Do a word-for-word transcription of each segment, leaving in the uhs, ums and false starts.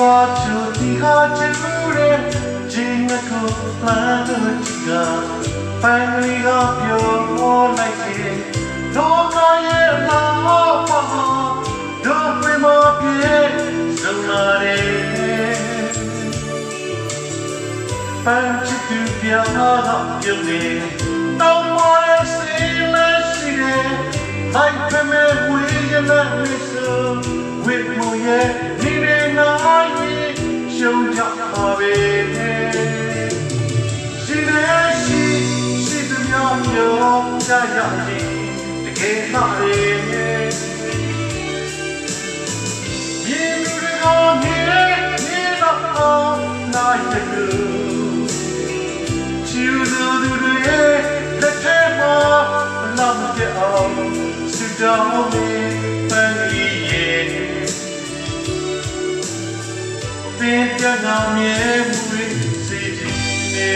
သွားချူဒီခါချူတဲ့ဂျင်းကိုလမ်းတို့ကပန်းလေးကပြောလိုက်တယ်လောကရဲ့လာပါတို့ပြမပြေစုံလာတယ်ပန်းချစ်သူပြာကပြုံးနေတောင်းပါရဲ့စိတ်လက်ရှိတယ်လိုက်ပြမဲဝေးရတဲ့မစ်ဆူဝိမူရဲ့ဒီနေ့နိုင်ရှုံးကြပါပဲရှင်ရဲ့ရှိရှိသမျှမျိုးကြရရင်တကယ်မှလည်းမြေလူတွေကမြေမြေတော့နိုင်ရလို့ချီလူလူတွေလက်ထဲမှာလာမကြအောင်စွတောင်းနေပန်းကြီးရဲ့ပင်ပြငါမြေမွေးစီနေ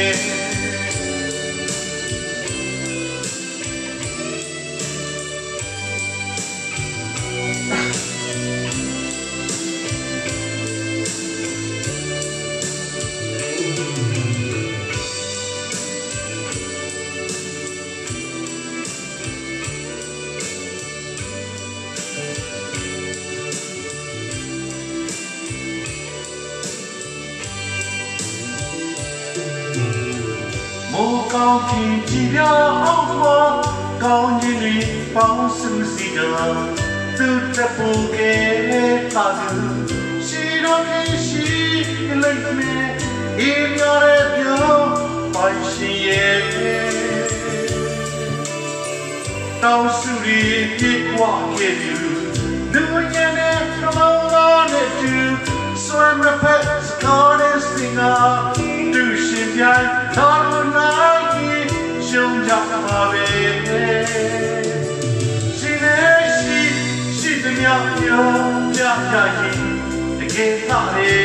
မိုးကောင်းခင်ကြည်ပြအောင်မှာကောင်းကြီးတွေပေါင်းစုစီတော်သူတပူကဲပါသူရှိတော်ခင်ရှိလိုက်မယ်အေးရတဲ့ပြောပိုင်ရှင်ရဲ့တောင်းစုရီပြေကွာခဲ့သူလူညံတဲ့ကမောင်းလာတဲ့သူဆွမ်းရဖက်စကားနဲ့စင်နာသူရှင်ပြိုင်တော်နိုင်ရှုံးကြပါပဲရှင်ရဲ့ရှိရှိသမျှမျိုးပြပြရင်တကယ်သာလေ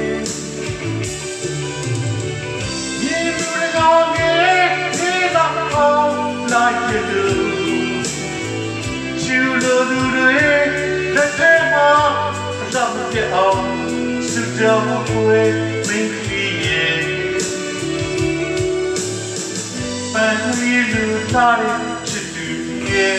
မြေလူတွေကငယ်နေတော့လိုက်ရလို့ချူလို့လူတွေလက်ထဲမှာလာမပြအောင်စွတောင်းကိုမင်းကြီးရဲ့ပန်းလေးလူသားရဲ့ချစ်သူရဲ့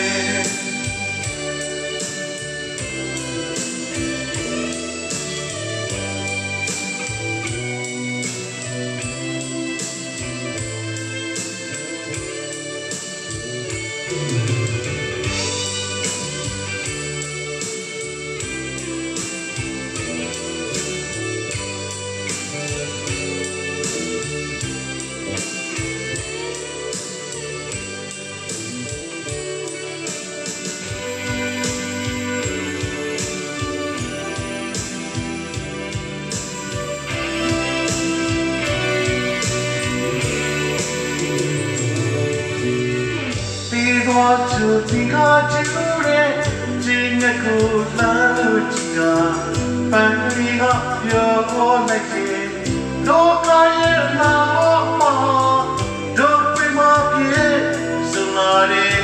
သွားချူဒီခါချူတဲ့ဂျင်းကိုလမ်းတို့ကပန်းလေးကပြောလိုက်တယ်လောကရဲ့လာပါတို့ပြမပြေစုံလာတယ်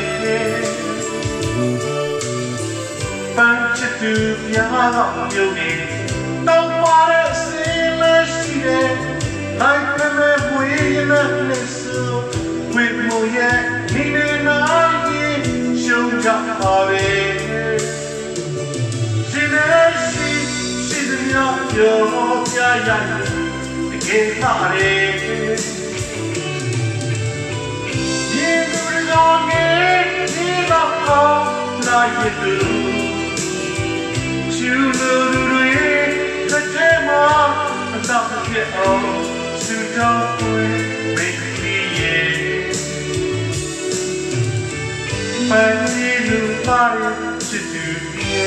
ပန်းချစ်သူပြာကပြုံးနေတောင်းပါတဲ့စိတ်လက်ရှိတယ်လိုက်ပြမဲဝေးရတဲ့မစ်ဆူဝိမူရဲ့ဒီနေ့နိုင်ရှုံးကြပါပဲရှင်ရဲ့ရှိရှိသမျှပြောပြရရင်တကယ်သာလေဒီလူတွေကငယ်ဒီတော့လာရလို့ချူလို့တွေလက်ထဲမှာလာမပြအောင်စွတောင်းကိုမင်းကြီးရဲ့ပန်းလေးလူသားရဲ့ချစ်သူရဲ့